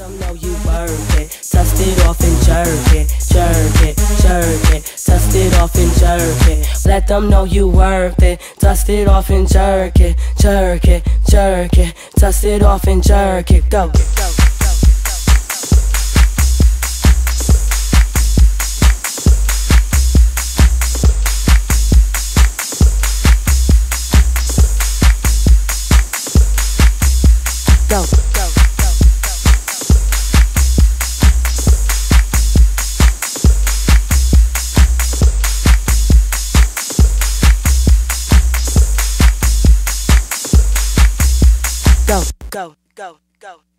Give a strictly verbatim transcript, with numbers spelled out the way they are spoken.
them know you worth it. Dust it off and jerk it, jerk it, jerk it. Dust it off and jerk it. Let them know you worth it. Dust it off and jerk it, jerk it, jerk it. Dust it off and jerk it. Go. Go, go, go, go, go, go, go, go.